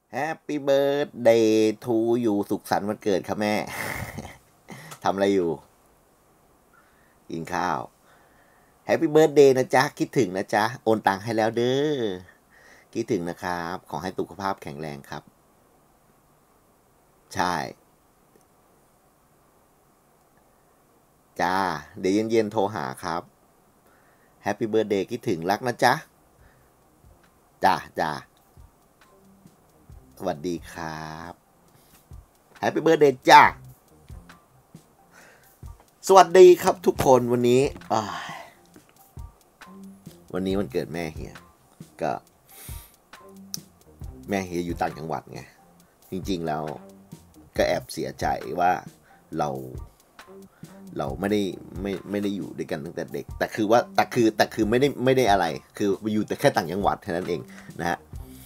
Happy birthday to you สุขสันต์วันเกิดครับแม่ ทำอะไรอยู่กินข้าว Happy birthday นะจ๊ะคิดถึงนะจ๊ะโอนตังค์ให้แล้วเด้อคิดถึงนะครับขอให้สุขภาพแข็งแรงครับใช่จ้าเดี๋ยวเย็นๆโทรหาครับ Happy birthday คิดถึงรักนะจ๊ะจ้าสวัสดีครับ Happy birthday จ้าสวัสดีครับทุกคนวันนี้วันเกิดแม่เฮียก็แม่เฮียอยู่ต่างจังหวัดไงจริงๆแล้วก็แอบเสียใจว่าเราไม่ได้อยู่ด้วยกันตั้งแต่เด็กแต่คือไม่ได้อะไรคืออยู่แต่แค่ต่างจังหวัดแค่นั้นเองนะฮะ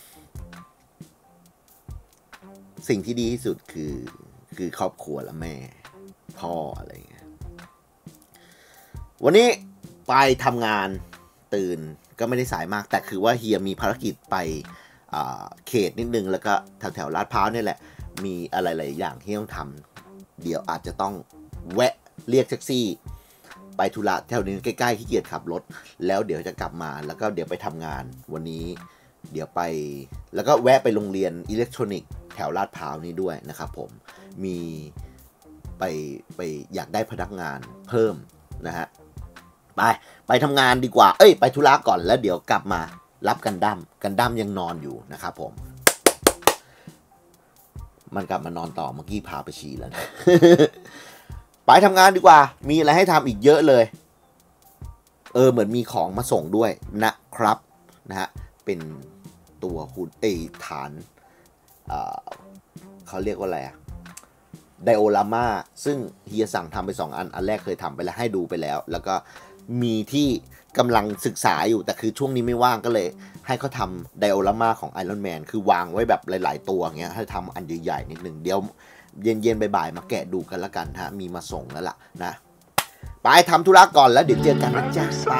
สิ่งที่ดีที่สุดคือครอบครัวและแม่พ่ออะไรอย่างเงี้ยวันนี้ไปทำงานตื่นก็ไม่ได้สายมากแต่คือว่าเฮียมีภารกิจไปเขตนิดนึงแล้วก็แถวลาดพร้าวนี่แหละมีอะไรหลายอย่างที่ต้องทำเดี๋ยวอาจจะต้องแวะเรียกแท็กซี่ไปธุระแถวนี้ใกล้ๆขี้เกียจขับรถแล้วเดี๋ยวจะกลับมาแล้วก็เดี๋ยวไปทำงานวันนี้เดี๋ยวไปแล้วก็แวะไปโรงเรียนอิเล็กทรอนิกส์แถวลาดพร้าวนี้ด้วยนะครับผมมีไปอยากได้พนักงานเพิ่มนะฮะไปทำงานดีกว่าไปธุระก่อนแล้วเดี๋ยวกลับมารับกันดั้มยังนอนอยู่นะครับผมมันกลับมานอนต่อเมื่อกี้พาไปฉี่แล้วนะ ไปทำงานดีกว่ามีอะไรให้ทำอีกเยอะเลยเหมือนมีของมาส่งด้วยนะครับนะฮะเป็นตัวหุ่นฐานเขาเรียกว่าอะไรไดโอรามาซึ่งเฮียสั่งทำไป2 อันแรกเคยทำไปแล้วให้ดูไปแล้วก็มีที่กำลังศึกษาอยู่แต่คือช่วงนี้ไม่ว่างก็เลยให้เขาทำไดโอรามาของไอรอนแมนคือวางไว้แบบหลายๆตัวเงี้ยให้ทำอันใหญ่ๆนิดนึงเดี๋ยวเย็นบ่ายๆมาแกะดูกันละกันฮะมีมาส่งแล้วล่ะนะไปทำธุระก่อนแล้วเดี๋ยวเจอกันนะจ๊ะไป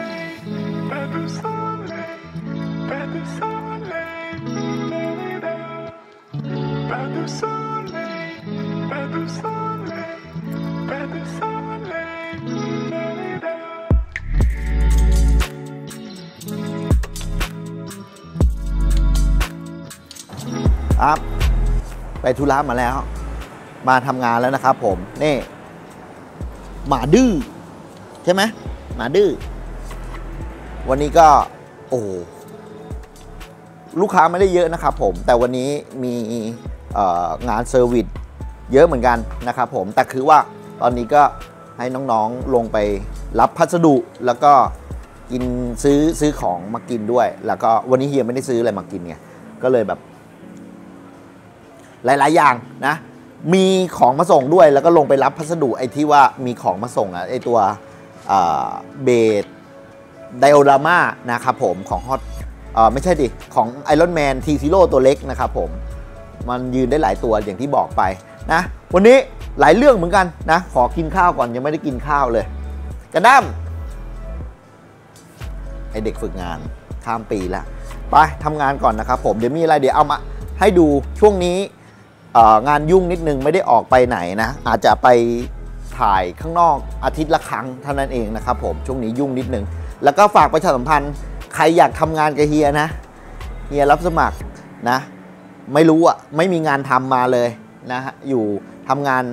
ครับไปธุระมาแล้วมาทำงานแล้วนะครับผมนี่หมาดื้อใช่ไหมหมาดื้อวันนี้ก็ลูกค้าไม่ได้เยอะนะครับผมแต่วันนี้มีงานเซอร์วิสเยอะเหมือนกันนะครับผมแต่คือว่าตอนนี้ก็ให้น้องๆลงไปรับพัสดุแล้วก็กินซื้อของมากินด้วยแล้วก็วันนี้เฮียไม่ได้ซื้ออะไรมากินไงก็เลยแบบหลายๆอย่างนะมีของมาส่งด้วยแล้วก็ลงไปรับพัสดุไอ้ที่ว่ามีของมาส่งไอ้ตัวเบสไดโอรามานะครับผมของฮอตไม่ใช่ดิของไอรอนแมนทีซีโร่ตัวเล็กนะครับผมมันยืนได้หลายตัวอย่างที่บอกไปนะวันนี้หลายเรื่องเหมือนกันนะขอกินข้าวก่อนยังไม่ได้กินข้าวเลยกระด้ามไอเด็กฝึกงานข้ามปีละไปทำงานก่อนนะครับผมเดี๋ยวมีอะไรเดี๋ยวเอามาให้ดูช่วงนี้งานยุ่งนิดนึงไม่ได้ออกไปไหนนะอาจจะไปถ่ายข้างนอกอาทิตย์ละครั้งเท่านั้นเองนะครับผมช่วงนี้ยุ่งนิดนึงแล้วก็ฝากประชาสัมพันธ์ใครอยากทำงานกับเฮียนะเฮียรับสมัครนะไม่รู้ไม่มีงานทำมาเลยนะฮะอยู่ทำงาน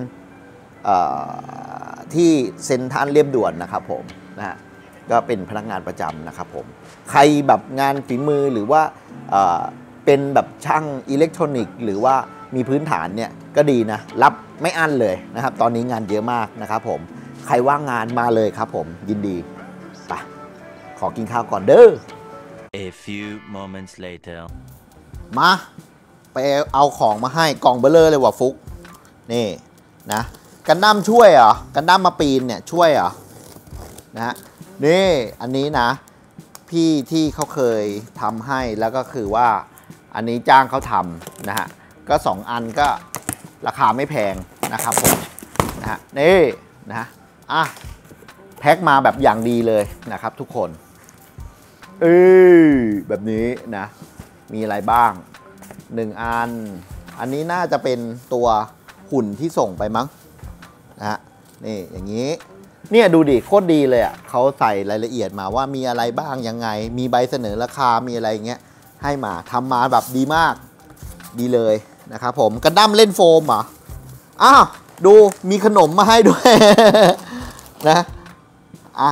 ที่เซ็นทรัลเรียบด่วนนะครับผมนะฮะก็เป็นพนักงานประจำนะครับผมใครแบบงานฝีมือหรือว่าเป็นแบบช่างอิเล็กทรอนิกส์หรือว่ามีพื้นฐานเนี่ยก็ดีนะรับไม่อั้นเลยนะครับตอนนี้งานเยอะมากนะครับผมใครว่างงานมาเลยครับผมยินดีไปขอกินข้าวก่อนเด้อ A few moments later มาไปเอาของมาให้กล่องเบลเลอร์เลยว่ะฟุกนี่นะกันดั้มช่วยเหรอกันดั้มมาปีนเนี่ยช่วยเหรอนะฮะนี่อันนี้นะพี่ที่เขาเคยทำให้แล้วก็คือว่าอันนี้จ้างเขาทำนะฮะก็2 อันก็ราคาไม่แพงนะครับผมนะฮะนี่นะแพ็คมาแบบอย่างดีเลยนะครับทุกคนแบบนี้นะมีอะไรบ้าง 1 อันอันนี้น่าจะเป็นตัวหุ่นที่ส่งไปมั้งนะฮะนี่อย่างนี้เนี่ยดูดิโคตรดีเลยอ่ะเขาใส่รายละเอียดมาว่ามีอะไรบ้างยังไงมีใบเสนอราคามีอะไรเงี้ยให้มาทำมาแบบดีมากดีเลยนะครับผมกันดั้มเล่นโฟมเหรออ้าวดูมีขนมมาให้ด้วย นะอ่ะ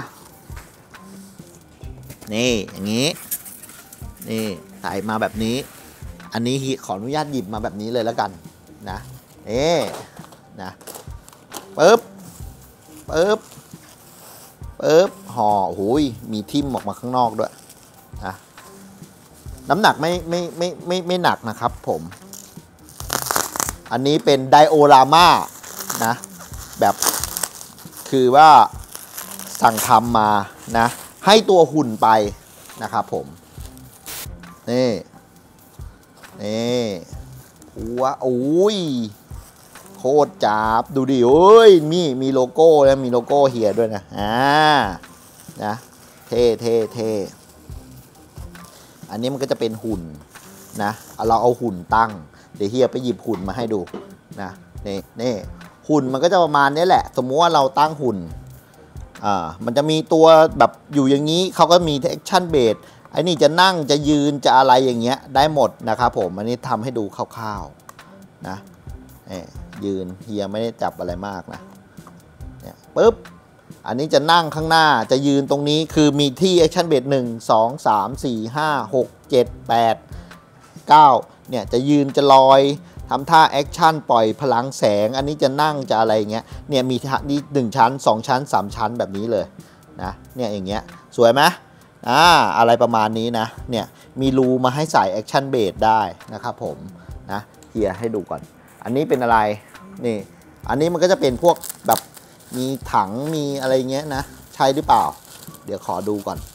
นี่อย่างนี้นี่ใส่มาแบบนี้อันนี้ขออนุญาตหยิบมาแบบนี้เลยแล้วกันนะนะปึ๊บห่อหูยมีทิ่มออกมาข้างนอกด้วยนะน้ำหนักไม่หนักนะครับผมอันนี้เป็นไดโอราม่านะแบบคือว่าสั่งทำมานะให้ตัวหุ่นไปนะครับผมนี่ว้าโอ้ยโคตรจับดูดิโอ้ยมีโลโก้แล้วมีโลโก้เฮียด้วยนะนะเท่อันนี้มันก็จะเป็นหุ่นนะเราเอาหุ่นตั้งเดี๋ยวเฮียไปหยิบหุ่นมาให้ดูนะนี่หุ่นมันก็จะประมาณนี้แหละสมมุติว่าเราตั้งหุ่นมันจะมีตัวแบบอยู่อย่างนี้เขาก็มีแอคชั่นเบสไอ้นี่จะนั่งจะยืนจะอะไรอย่างเงี้ยได้หมดนะครับผมอันนี้ทำให้ดูคร่าวๆนะยืนเฮียไม่ได้จับอะไรมากนะเนี่ยปึ๊บอันนี้จะนั่งข้างหน้าจะยืนตรงนี้คือมีที่แอคชั่นเบส1 2 3 4 5 6 7 8 9เนี่ยจะยืนจะลอยทำท่าแอคชั่นปล่อยพลังแสงอันนี้จะนั่งจะอะไรเงี้ยเนี่ยมีนี่1 ชั้น 2 ชั้น 3 ชั้นแบบนี้เลยนะเนี่ยอย่างเงี้ยสวยไหมอะไรประมาณนี้นะเนี่ยมีรูมาให้ใส่แอคชั่นเบสได้นะครับผมนะเฮียให้ดูก่อนอันนี้เป็นอะไรนี่อันนี้มันก็จะเป็นพวกแบบมีถังมีอะไรเงี้ยนะใช่หรือเปล่าเดี๋ยวขอดูก่อน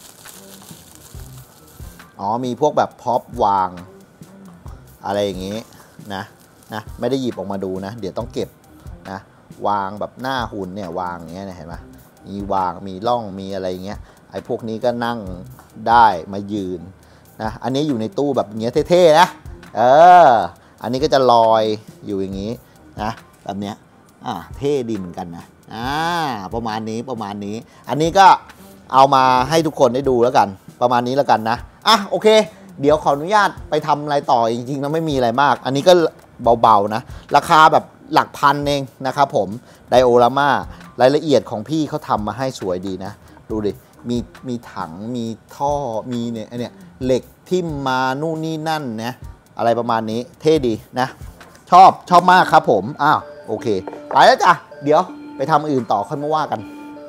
มีพวกแบบพ็อปวางอะไรอย่างงี้นะไม่ได้หยิบออกมาดูนะเดี๋ยวต้องเก็บนะวางแบบหน้าหุ่นเนี่ยวางอย่างเงี้ยเห็นไหมมีวางมีร่องมีอะไรเงี้ยไอ้พวกนี้ก็นั่งได้มายืนนะอันนี้อยู่ในตู้แบบเงี้ยเท่ๆนะอันนี้ก็จะลอยอยู่อย่างนี้นะแบบเนี้ยเท่ดีเหมือนกันนะประมาณนี้อันนี้ก็เอามาให้ทุกคนได้ดูแล้วกันประมาณนี้แล้วกันนะโอเคเดี๋ยวขออนุญาตไปทำอะไรต่อจริงๆแล้วไม่มีอะไรมากอันนี้ก็เบาๆนะราคาแบบหลักพันเองนะครับผมไดโอราม่ารายละเอียดของพี่เขาทำมาให้สวยดีนะดูดิมีถังมีท่อมีเนี่ยเหล็กทิ่มมานู่นนี่นั่นนะอะไรประมาณนี้เท่ดีนะชอบมากครับผมโอเคไปแล้วจ้ะเดี๋ยวไปทำอื่นต่อค่อยมาว่ากัน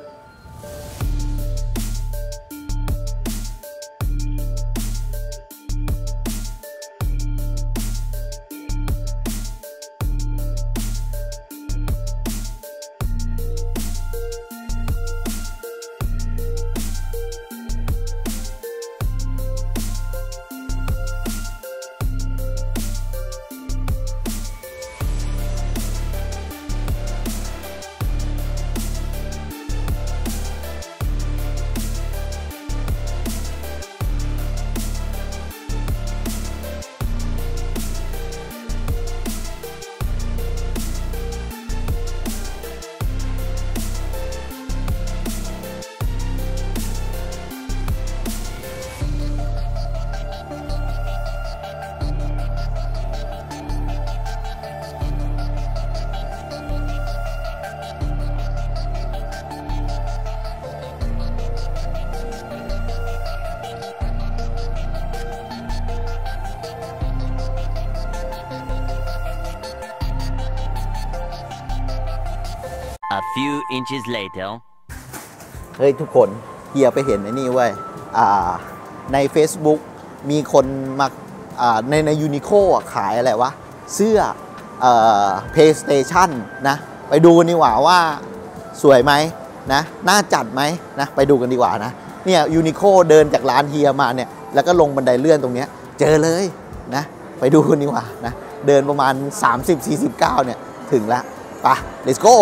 A few inches later เฮ้ยทุกคนเฮียไปเห็นไอ้นี่เว้ยใน Facebook มีคนมาในยูนิโคขายอะไรวะเสื้อPlayStation นะไปดูกันดีกว่าว่าสวยไหมนะน่าจัดไหมนะไปดูกันดีกว่านะเนี่ยยูนิโคเดินจากร้านเฮียมาเนี่ยแล้วก็ลงบันไดเลื่อนตรงเนี้ยเจอเลยนะไปดูกันดีกว่านะเดินประมาณ 30-40 ก้าวเนี่ยถึงแล้วไป let's go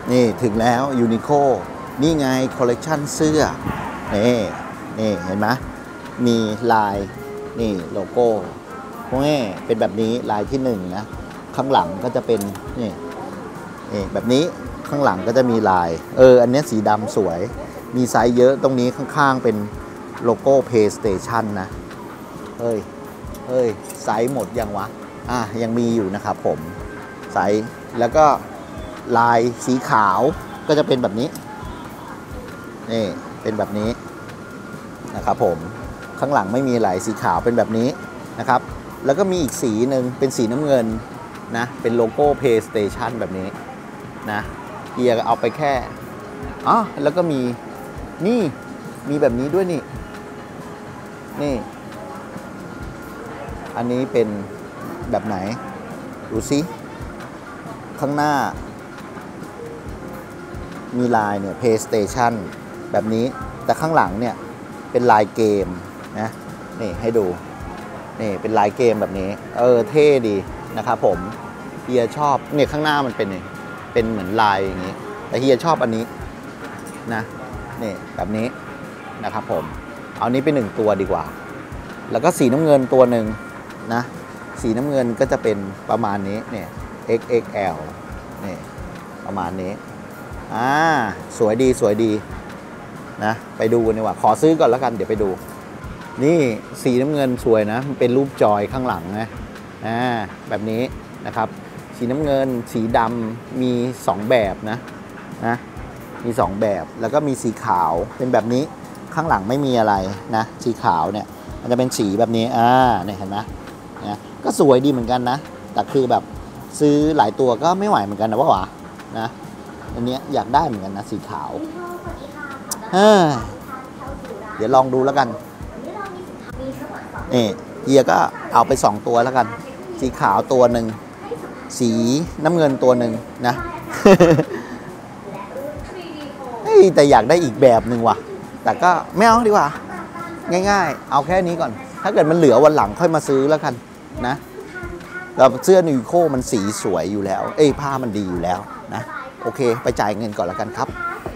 นี่ถึงแล้วยูนิโคนี่ไงคอลเลกชันเสื้อนี่เห็นไหมมีลายนี่โลโก้นี่เป็นแบบนี้ลายที่1นะข้างหลังก็จะเป็นนี่แบบนี้ข้างหลังก็จะมีลายอันนี้สีดำสวยมีไซส์เยอะตรงนี้ข้างๆเป็นโลโก้ PlayStation นะเฮ้ยไซส์หมดยังวะยังมีอยู่นะครับผมไซส์แล้วก็ลายสีขาวก็จะเป็นแบบนี้นี่เป็นแบบนี้นะครับผมข้างหลังไม่มีลายสีขาวเป็นแบบนี้นะครับแล้วก็มีอีกสีหนึ่งเป็นสีน้ำเงินนะเป็นโลโก้ PlayStation แบบนี้นะเฮียเอาไปแค่แล้วก็มีแบบนี้ด้วยนี่อันนี้เป็นแบบไหนดูซิข้างหน้ามีลายเนี่ย PlayStation แบบนี้แต่ข้างหลังเนี่ยเป็นลายเกมนะนี่ให้ดูนี่เป็นลายเกมแบบนี้เท่ดีนะครับผมเฮียชอบเนี่ยข้างหน้ามันเป็นเหมือนลายอย่างนี้แต่เฮียชอบอันนี้นะนี่แบบนี้นะครับผมเอานี้เป็น1ตัวดีกว่าแล้วก็สีน้ำเงินตัวหนึ่งนะสีน้ำเงินก็จะเป็นประมาณนี้เนี่ย XXL นี่ประมาณนี้สวยดีนะไปดูกันดีกว่าขอซื้อก่อนแล้วกันเดี๋ยวไปดูนี่สีน้ำเงินสวยนะมันเป็นรูปจอยข้างหลังนะแบบนี้นะครับสีน้ำเงินสีดำมี2แบบนะมี2แบบแล้วก็มีสีขาวเป็นแบบนี้ข้างหลังไม่มีอะไรนะสีขาวเนี่ยมันจะเป็นสีแบบนี้เนี่ยเห็นไหมนะก็สวยดีเหมือนกันนะแต่คือแบบซื้อหลายตัวก็ไม่ไหวเหมือนกันนะว่านะอันนี้อยากได้เหมือนกันนะสีขาวเดี๋ยวลองดูแล้วกันนี่เฮียก็เอาไป2ตัวแล้วกันสีขาวตัวหนึ่งสีน้ำเงินตัวหนึ่งนะ แต่อยากได้อีกแบบหนึ่งว่ะแต่ก็ไม่เอาดีกว่าง่ายๆเอาแค่นี้ก่อนถ้าเกิดมันเหลือวันหลังค่อยมาซื้อแล้วกันนะแต่เสื้อยูนิโคมันสีสวยอยู่แล้วผ้ามันดีอยู่แล้วนะโอเคไปจ่ายเงินก่อนแล้วกันครับ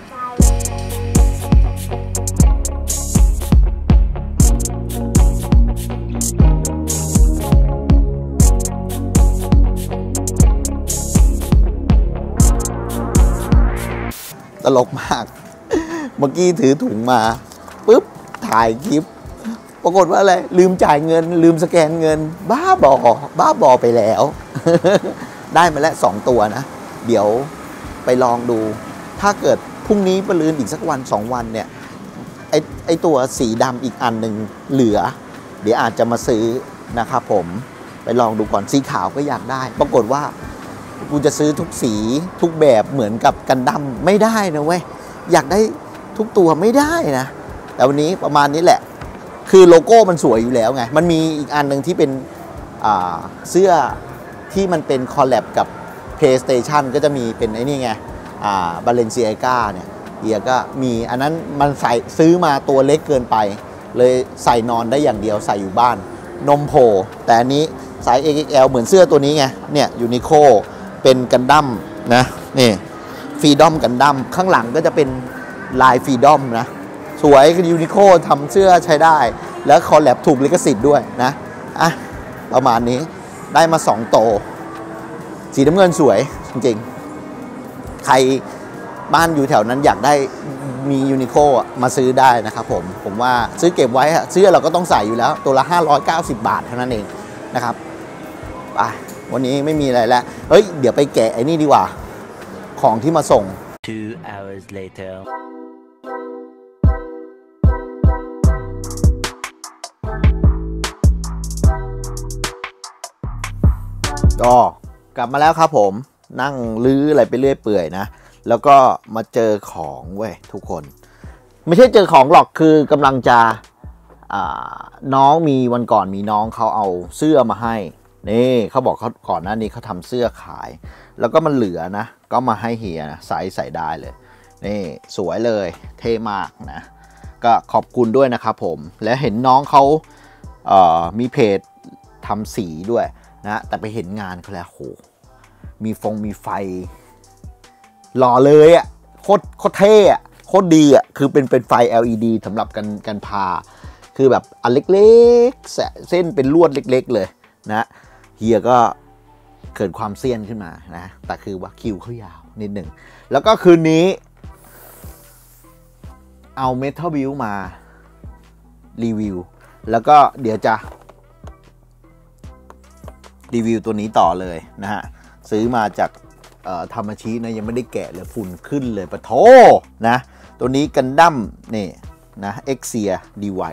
ตลกมากเมื่อกี้ถือถุงมาปุ๊บถ่ายคลิปปรากฏว่าอะไรลืมจ่ายเงินลืมสแกนเงินบ้าบอไปแล้ว ได้มาแล้ว2ตัวนะเดี๋ยวไปลองดูถ้าเกิดพรุ่งนี้ประลืนอีกสักวัน2วันเนี่ยไอตัวสีดำอีกอันหนึ่งเหลือเดี๋ยวอาจจะมาซื้อนะครับผมไปลองดูก่อนสีขาวก็อยากได้ปรากฏว่ากูจะซื้อทุกสีทุกแบบเหมือนกับกันดั้มไม่ได้นะเว้ยอยากได้ทุกตัวไม่ได้นะแต่วันนี้ประมาณนี้แหละคือโลโก้มันสวยอยู่แล้วไงมันมีอีกอันหนึ่งที่เป็นเสื้อที่มันเป็นคอลแลบกับ PlayStation ก็จะมีเป็นไอ้นี่ไงBalenciaga เนี่ยเฮียก็มีอันนั้นมันใส่ซื้อมาตัวเล็กเกินไปเลยใส่นอนได้อย่างเดียวใส่อยู่บ้านนมโผล่แต่อันนี้ไซส์ XXL เหมือนเสื้อตัวนี้ไงเนี่ยยูนิโคเป็นกันดั้มนะนี่ฟรีดอมกันดั้มข้างหลังก็จะเป็นลายฟรีดอมนะสวยยูนิโคทำเสื้อใช้ได้แล้วคอลแลบถูกลิขสิทธิ์ด้วยนะประมาณนี้ได้มา2โตสีน้ำเงินสวยจริงๆใครบ้านอยู่แถวนั้นอยากได้มียูนิโคมาซื้อได้นะครับผมว่าซื้อเก็บไว้เสื้อเราก็ต้องใส่อยู่แล้วตัวละ590 บาทเท่านั้นเองนะครับวันนี้ไม่มีอะไรแล้วเดี๋ยวไปแกะไอ้นี่ดีกว่าของที่มาส่ง 2 hours later ก็กลับมาแล้วครับผมนั่งลื้ออะไรไปเรื่อยเปื่อยนะแล้วก็มาเจอของเว้ยทุกคนไม่ใช่เจอของหรอกคือกำลังจะน้องมีวันก่อนมีน้องเขาเอาเสื้อมาให้นี่เขาบอกเขาก่อนหน้านี้เขาทำเสื้อขายแล้วก็มันเหลือนะก็มาให้เฮียใส่ได้เลยนี่สวยเลยเท่มากนะก็ขอบคุณด้วยนะครับผมและเห็นน้องเขามีเพจทำสีด้วยนะแต่ไปเห็นงานเขาแล้วโหมีไฟหล่อเลยอ่ะโคตรเท่อ่ะโคตรดีอ่ะคือเป็นไฟ LED สำหรับการพาคือแบบอันเล็กๆเส้นเป็นลวดเล็กๆเลยนะเฮียก็เกิดความเซียนขึ้นมานะแต่คือว่าคิวเขายาวนิดหนึ่งแล้วก็คืนนี้เอา Metal Build มารีวิวแล้วก็เดี๋ยวจะรีวิวตัวนี้ต่อเลยนะฮะซื้อมาจากธรรมชีนะยังไม่ได้แกะเลยฝุ่นขึ้นเลยปะโถนะตัวนี้กันดั้มนี่นะเอ็กเซียดีไว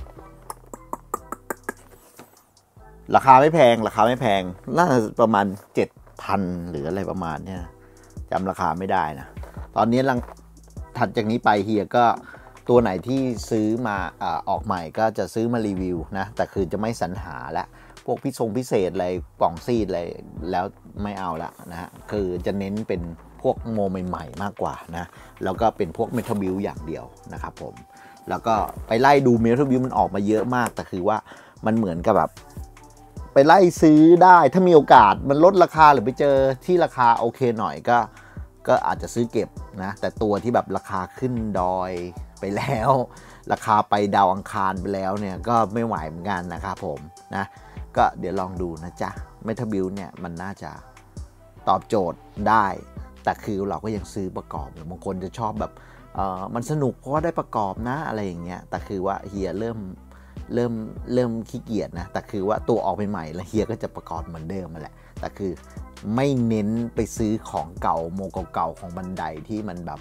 ราคาไม่แพงน่าจะประมาณ 7,000 หรืออะไรประมาณเนี้ยจำราคาไม่ได้นะตอนนี้ถัดจากนี้ไปเฮียก็ตัวไหนที่ซื้อมาออกใหม่ก็จะซื้อมารีวิวนะแต่คือจะไม่สรรหาแล้วพวกพิเศษอะไรกล่องซีดอะไรแล้วไม่เอาละนะฮะคือจะเน้นเป็นพวกโมใหม่ๆมากกว่านะแล้วก็เป็นพวกเมทัลบิลอย่างเดียวนะครับผมแล้วก็ไปไล่ดูเมทัลบิลมันออกมาเยอะมากแต่คือว่ามันเหมือนกับแบบไปไล่ซื้อได้ถ้ามีโอกาสมันลดราคาหรือไปเจอที่ราคาโอเคหน่อยก็อาจจะซื้อเก็บนะแต่ตัวที่แบบราคาขึ้นดอยไปแล้วราคาไปดาวอังคารไปแล้วเนี่ยก็ไม่ไหวเหมือนกันนะครับผมนะก็เดี๋ยวลองดูนะจ๊ะเมทัลบิลเนี่ยมันน่าจะตอบโจทย์ได้แต่คือเราก็ยังซื้อประกอบบางคนจะชอบแบบมันสนุกเพราะว่าได้ประกอบนะอะไรอย่างเงี้ยแต่คือว่าเฮียเริ่มขี้เกียจนะแต่คือว่าตัวออกใหม่ๆแล้วเฮียก็จะประกอบเหมือนเดิมมาแหละแต่คือไม่เน้นไปซื้อของเก่าโมเก่าๆของบันไดที่มันแบบ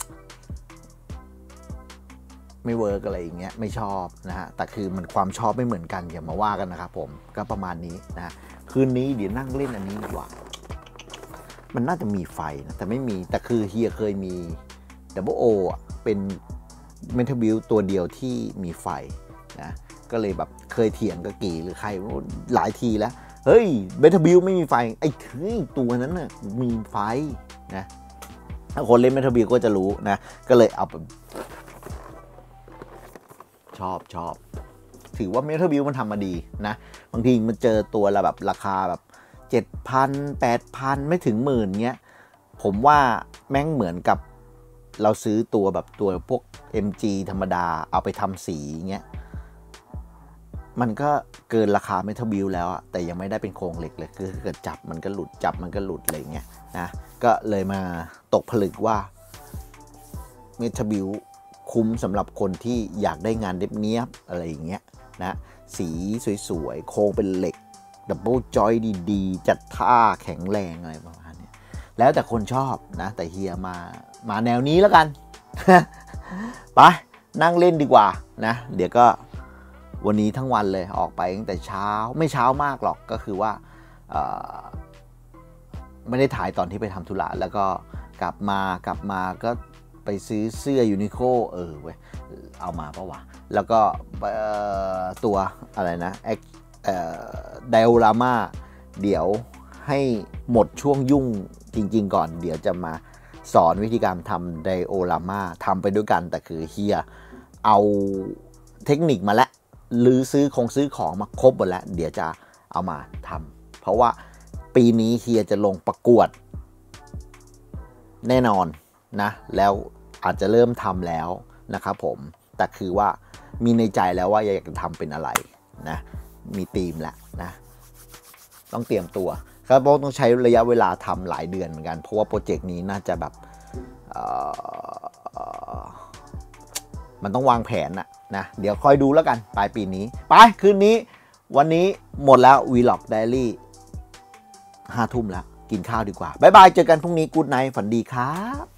ไม่เวิร์กอะไรอย่างเงี้ยไม่ชอบนะฮะแต่คือมันความชอบไม่เหมือนกันอย่ามาว่ากันนะครับผมก็ประมาณนี้นะคืนนี้เดี๋ยวนั่งเล่นอันนี้ดีกว่ามันน่าจะมีไฟนะแต่ไม่มีแต่คือเฮียเคยมี Double O เป็นเมทัลบิลตัวเดียวที่มีไฟนะก็เลยแบบเคยเถียงกับกี่หรือใครหลายทีแล้วเฮ้ยเมทัลบิลไม่มีไฟไอ้ตัวนั้นน่ะมีไฟนะถ้าคนเล่นเมทัลบิลก็จะรู้นะก็เลยเอาชอบถือว่าเมทัลบิลมันทำมาดีนะบางทีมันเจอตัวละแบบราคาแบบ 7,000 8,000 ไม่ถึงหมื่นเงี้ยผมว่าแม่งเหมือนกับเราซื้อตัวแบบตัวพวก MG ธรรมดาเอาไปทำสีเงี้ยมันก็เกินราคาเมทัลบิลแล้วอะแต่ยังไม่ได้เป็นโครงเหล็กเลยคือเกิดจับมันก็หลุดอะไรเงี้ยนะก็เลยมาตกผลึกว่าเมทัลบิลคุ้มสำหรับคนที่อยากได้งานเนียบๆอะไรอย่างเงี้ยนะสีสวยๆโครงเป็นเหล็กดับเบิลจอยดีๆจัดท่าแข็งแรงอะไรประมาณนี้แล้วแต่คนชอบนะแต่เฮียมาแนวนี้แล้วกัน ไปนั่งเล่นดีกว่านะเดี๋ยวก็วันนี้ทั้งวันเลยออกไปตั้งแต่เช้าไม่เช้ามากหรอกก็คือว่าไม่ได้ถ่ายตอนที่ไปทำธุระแล้วก็กลับมาก็ไปซื้อเสื้อยูนิโคเว้ยเอามาปะวะแล้วก็ตัวอะไรนะไดโอรามาเดี๋ยวให้หมดช่วงยุ่งจริงๆก่อนเดี๋ยวจะมาสอนวิธีการทำไดโอรามาทำไปด้วยกันแต่คือเฮียเอาเทคนิคมาแล้วหรือซื้อของมาครบหมดแล้วเดี๋ยวจะเอามาทำเพราะว่าปีนี้เฮียจะลงประกวดแน่นอนนะแล้วอาจจะเริ่มทำแล้วนะครับผมแต่คือว่ามีในใจแล้วว่าอยากจะทำเป็นอะไรนะมีธีมแล้วนะต้องเตรียมตัวครับเพราะต้องใช้ระยะเวลาทำหลายเดือนเหมือนกันเพราะว่าโปรเจกต์นี้น่าจะแบบมันต้องวางแผนนะเดี๋ยวคอยดูแล้วกันปลายปีนี้ไปคืนนี้วันนี้หมดแล้ว Vlog Diary 5 ทุ่มแล้วกินข้าวดีกว่าบ๊ายบายเจอกันพรุ่งนี้กู๊ดไนท์ฝันดีครับ